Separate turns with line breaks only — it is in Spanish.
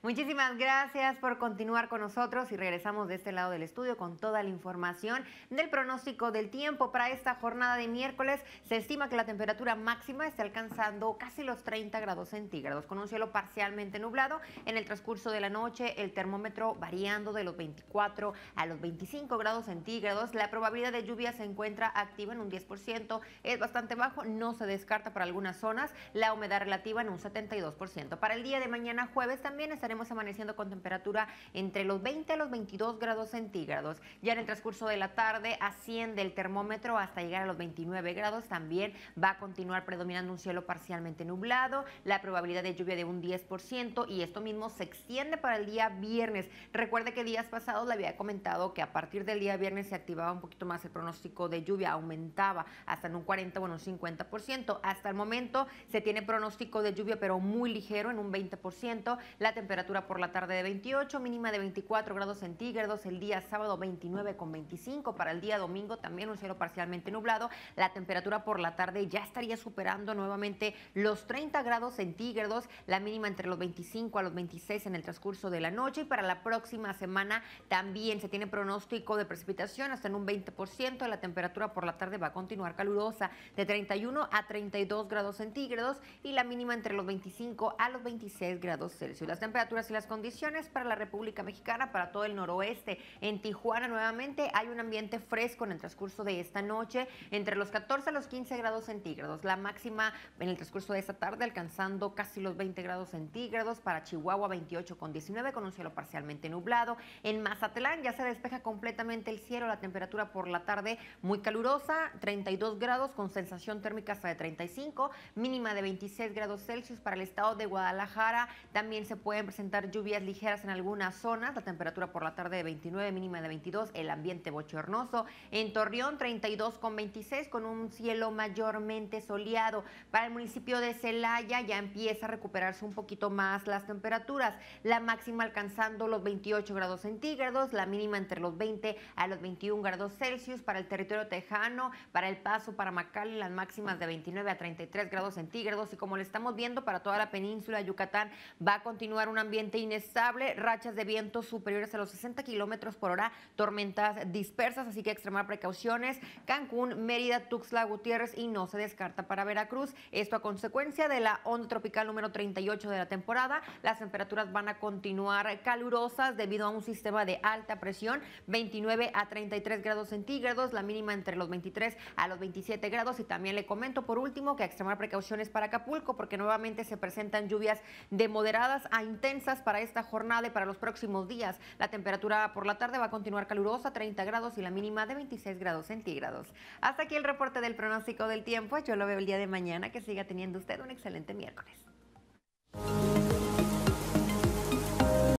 Muchísimas gracias por continuar con nosotros y regresamos de este lado del estudio con toda la información del pronóstico del tiempo para esta jornada de miércoles. Se estima que la temperatura máxima está alcanzando casi los 30 grados centígrados con un cielo parcialmente nublado. En el transcurso de la noche el termómetro variando de los 24 a los 25 grados centígrados. La probabilidad de lluvia se encuentra activa en un 10%, es bastante bajo, no se descarta para algunas zonas. La humedad relativa en un 72%. Para el día de mañana jueves también estaremos amaneciendo con temperatura entre los 20 a los 22 grados centígrados. Ya en el transcurso de la tarde asciende el termómetro hasta llegar a los 29 grados. También va a continuar predominando un cielo parcialmente nublado, la probabilidad de lluvia de un 10% y esto mismo se extiende para el día viernes. Recuerde que días pasados le había comentado que a partir del día viernes se activaba un poquito más el pronóstico de lluvia, aumentaba hasta en un 40 o en un 50%. Hasta el momento se tiene pronóstico de lluvia pero muy ligero en un 20%. La temperatura por la tarde de 28, mínima de 24 grados centígrados. El día sábado 29,25. Para el día domingo también un cielo parcialmente nublado. La temperatura por la tarde ya estaría superando nuevamente los 30 grados centígrados. La mínima entre los 25 a los 26 en el transcurso de la noche. Y para la próxima semana también se tiene pronóstico de precipitación hasta en un 20%. La temperatura por la tarde va a continuar calurosa de 31 a 32 grados centígrados y la mínima entre los 25 a los 26 grados Celsius. Las temperaturas y las condiciones para la República Mexicana, para todo el noroeste. En Tijuana nuevamente hay un ambiente fresco en el transcurso de esta noche, entre los 14 a los 15 grados centígrados. La máxima en el transcurso de esta tarde alcanzando casi los 20 grados centígrados. Para Chihuahua 28,19 con un cielo parcialmente nublado. En Mazatlán ya se despeja completamente el cielo, la temperatura por la tarde muy calurosa, 32 grados con sensación térmica hasta de 35, mínima de 26 grados Celsius. Para el estado de Guadalajara también se pueden presentar lluvias ligeras en algunas zonas, la temperatura por la tarde de 29, mínima de 22, el ambiente bochornoso. En Torreón 32,26 con un cielo mayormente soleado. Para el municipio de Celaya ya empieza a recuperarse un poquito más las temperaturas, la máxima alcanzando los 28 grados centígrados, la mínima entre los 20 a los 21 grados Celsius. Para el territorio tejano, para El Paso, para McAllen, las máximas de 29 a 33 grados centígrados y como lo estamos viendo para toda la península de Yucatán va a continuar un ambiente inestable, rachas de viento superiores a los 60 kilómetros por hora, tormentas dispersas, así que extremar precauciones. Cancún, Mérida, Tuxtla Gutiérrez y no se descarta para Veracruz. Esto a consecuencia de la onda tropical número 38 de la temporada. Las temperaturas van a continuar calurosas debido a un sistema de alta presión, 29 a 33 grados centígrados, la mínima entre los 23 a los 27 grados. Y también le comento por último que a extremar precauciones para Acapulco porque nuevamente se presentan lluvias de moderadas a intensas para esta jornada y para los próximos días. La temperatura por la tarde va a continuar calurosa, 30 grados y la mínima de 26 grados centígrados. Hasta aquí el reporte del pronóstico del tiempo. Yo lo veo el día de mañana. Que siga teniendo usted un excelente miércoles.